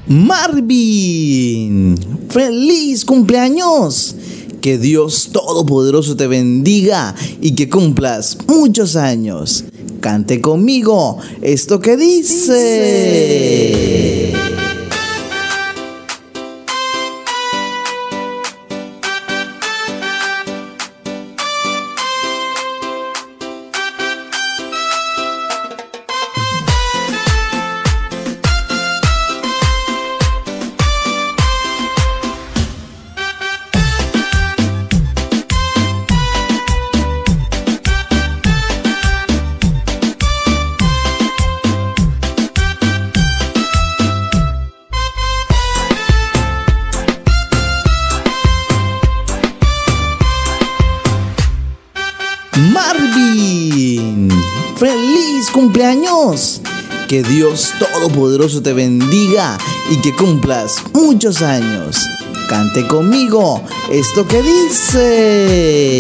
Marvin, feliz cumpleaños. Que Dios Todopoderoso te bendiga y que cumplas muchos años. Cante conmigo esto que dice. Marvin, feliz cumpleaños. Que Dios Todopoderoso te bendiga y que cumplas muchos años. Cante conmigo esto que dice.